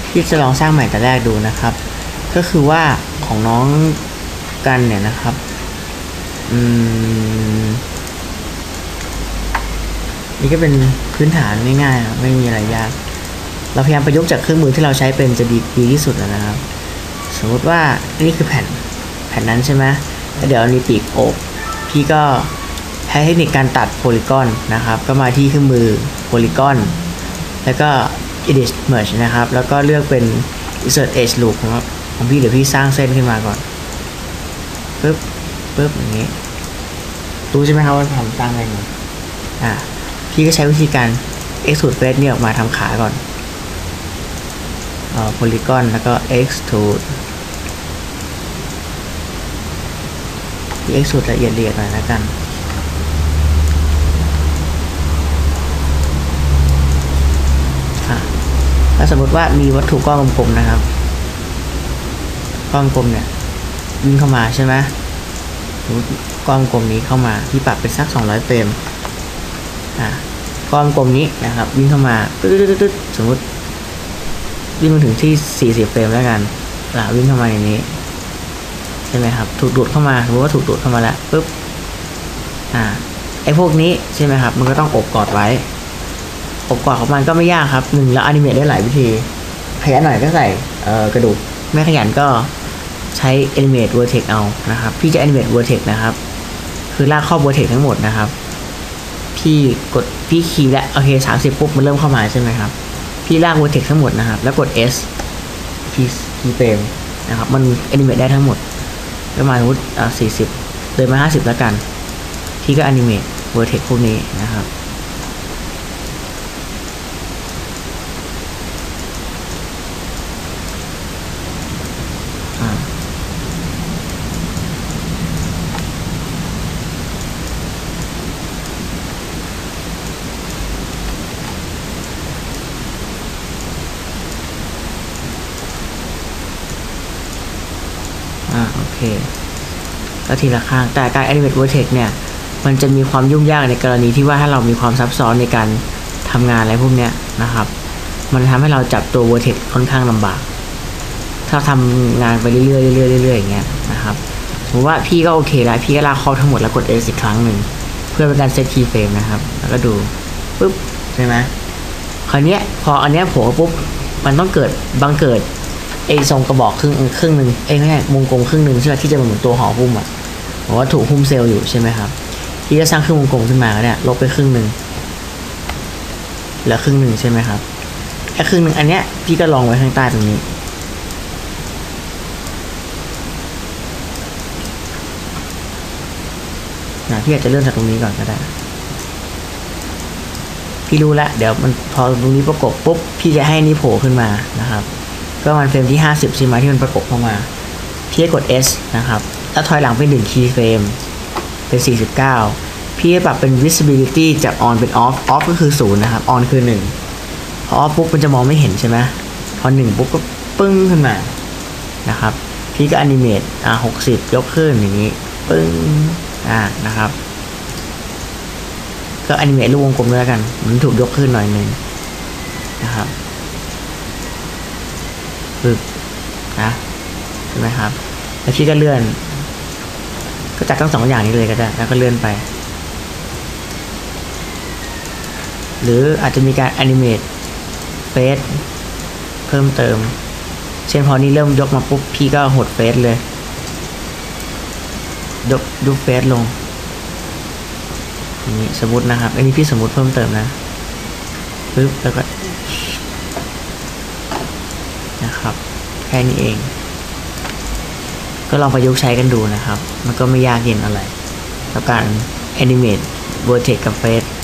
ที่จะลองสร้างใหม่แต่แรกดูนะครับก็คือว่าของน้องกันเนี่ยนะครับนี่ก็เป็นพื้นฐานง่ายๆครับไม่มีอะไรยากเราพยายามประยุกต์จากเครื่องมือที่เราใช้เป็นจะดีที่สุดแล้วนะครับสมมติว่านี่คือแผ่นนั้นใช่ไหมแล้วเดี๋ยวมีปีกอกพี่ก็ใช้เทคนิคการตัดโพลีกอนนะครับก็มาที่เครื่องมือโพลีกอนแล้วก็ edit merge นะครับแล้วก็เลือกเป็น insert edge loop ของพี่เดี๋ยวพี่สร้างเส้นขึ้นมาก่อนปึ๊บอย่างนี้รู้ใช่ไหมครับว่าผมสร้างอะไรไงพี่ก็ใช้วิธีการ extrude face เนี่ยออกมาทำขาก่อนpolygon แล้วก็ extrude ที่ extrude ละเอียดหน่อยแล้วกันถ้าสมมติว่ามีวัตถุก้อนกลมๆนะครับก้อนกลมเนี่ยวิ่งเข้ามาใช่ไหมก้อนกลมนี้เข้ามาพี่ปรับเป็นสัก200เฟรมก้อนกลมนี้นะครับวิ่งเข้ามาตึ๊ดสมมติวิ่งมาถึงที่40เฟรมแล้วกันวิ่งเข้ามาอย่างนี้ใช่ไหมครับถูกดูดเข้ามาสมมติว่าถูกดูดเข้ามาแล้วปุ๊บไอ้พวกนี้ใช่ไหมครับมันก็ต้องอบกอดไว้อบกอดของมันก็ไม่ยากครับแล้วอนิเมตได้หลายวิธีขยันหน่อยก็ใส่กระดูกไม่ขยันก็ใช้ animate vertex เอานะครับพี่จะ animate vertex นะครับคือลากข้อ vertex ทั้งหมดนะครับพี่คีย์และโอเค30ปุ๊บมันเริ่มเข้ามาใช่ไหมครับพี่ลาก vertex ทั้งหมดนะครับแล้วกด S คีย์เฟรมนะครับมัน animate ได้ทั้งหมดประมาณ40เดินมา50แล้วกันพี่ก็ animate vertex พวกนี้นะครับโอเคก็ทีละข้างแต่การ animate vertex เนี่ยมันจะมีความยุ่งยากในกรณีที่ว่าถ้าเรามีความซับซ้อนในการทำงานอะไรพวกเนี้ยนะครับมันทำให้เราจับตัว vertex ค่อนข้างลำบากถ้าทำงานไปเรื่อยๆอย่างเงี้ยนะครับสมมติว่าพี่ก็โอเคแล้วพี่ก็ลากข้อทั้งหมดแล้วกด S อีกครั้งหนึ่งเพื่อเป็นการเซตคีย์เฟรมนะครับแล้วก็ดูปุ๊บใช่ไหมคราวนี้พออันเนี้ยโผล่ปุ๊บมันต้องเกิดทรงกระบอกครึ่งหนึ่งไม่ใช่วงกลมครึ่งหนึ่งใช่ไหมที่จะเหมือนตัวห่อหุ้มบอกว่าถูกหุ้มเซลล์อยู่ใช่ไหมครับที่จะสร้างครึ่งวงกลมขึ้นมาเนี่ยลบไปครึ่งหนึ่งเหลือครึ่งหนึ่งใช่ไหมครับแค่ครึ่งหนึ่งอันเนี้ยพี่ก็ลองไว้ข้างใต้ตรงนี้พี่อาจจะเริ่มจากตรงนี้ก่อนก็ได้พี่รู้แล้วเดี๋ยวมันพอตรงนี้ประกบปุ๊บพี่จะให้นี่โผล่ขึ้นมานะครับก็มันเฟรมที่50ใช่ไหมที่มันประกบเข้ามาพี่กด S นะครับแล้วถอยหลังเป็น1 key frame เป็น49พี่ปรับเป็น visibility จาก on เป็น off ก็คือ0นะครับ on คือ1พอ off ปุ๊บมันจะมองไม่เห็นใช่ไหมพอ1ปุ๊บก็ปึ้งขึ้นมานะครับพี่ก็ animate 60ยกขึ้นอย่างนี้ปึ้งนะครับก็ animate ลูกวงกลมด้วยกันมันถูกยกขึ้นหน่อยนึงนะครับปึ๊บใช่ไหมครับแล้วพี่ก็เลื่อนก็จัดทั้ง2อย่างนี้เลยก็ได้แล้วก็เลื่อนไปหรืออาจจะมีการ animate face เพิ่มเติมเช่นพอนี้เริ่มยกมาปุ๊บพี่ก็หด face เลยยก face ลงอย่างนี้สมมตินะครับอันนี้พี่สมมติเพิ่มเติมนะปึ๊บแล้วก็นะครับแค่นี้เองก็ลองประยุกต์ใช้กันดูนะครับมันก็ไม่ยากเย็นอะไรกับการ animate vertex กับ face